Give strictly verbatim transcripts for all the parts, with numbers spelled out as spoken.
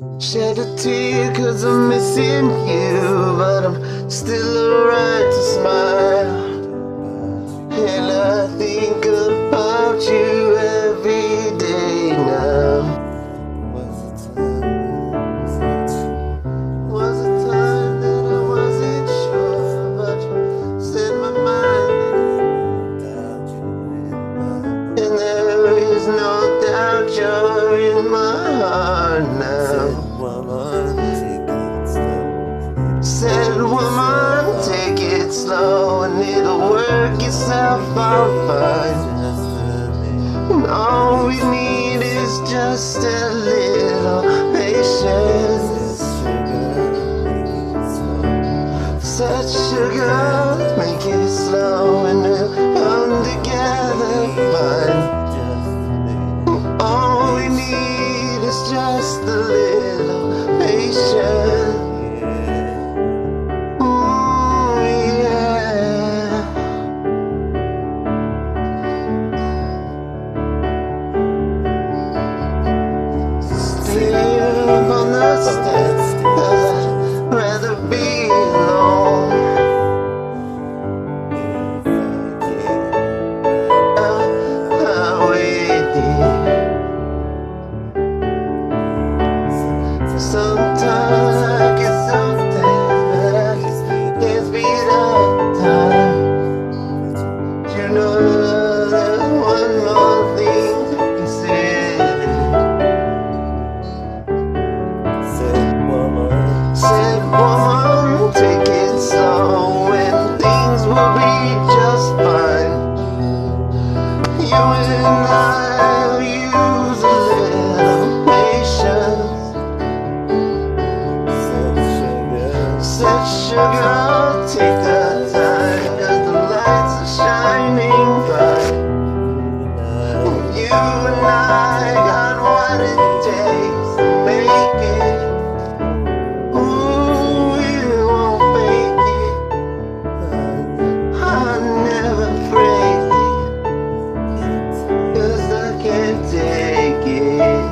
Shed a tear cause I'm missing you, but I'm still alright to smile. And I think about you every day now. Was a time that I wasn't sure, but you set my mind. And there is no doubt you're in my heart now. Said woman, take it slow and it'll work itself out fine. And all we need is just a little patience. Such sugar, make it slow and we'll come together fine. All we need is just a little patience. On the steps, I'd rather be alone. I waited. Sometimes I get so tense, but I just can't speed up time. You know there's one more thing to consider. Said woman, take it slow and things will be just fine. You and I use a little patience. Said sugar, take the time, cause the lights are shining bright. You and I got what it takes to make it. Take it.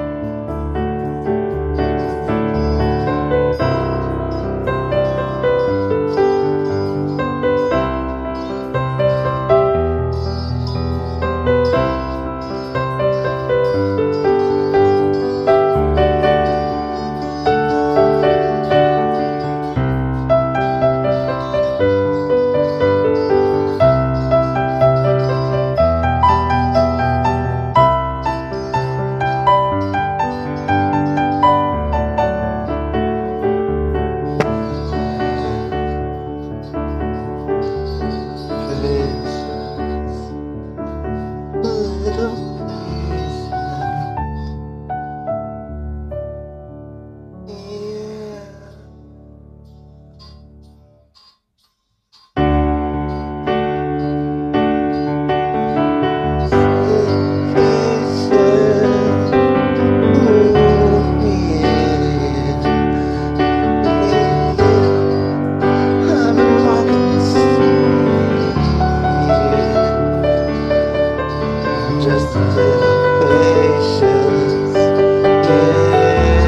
Just a little patience, yeah.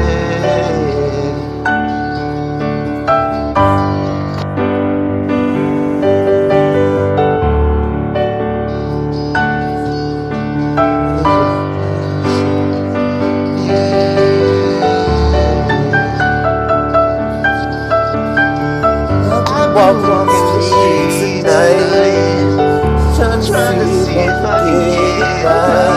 Walk on the streets at night, trying to see if I can get by.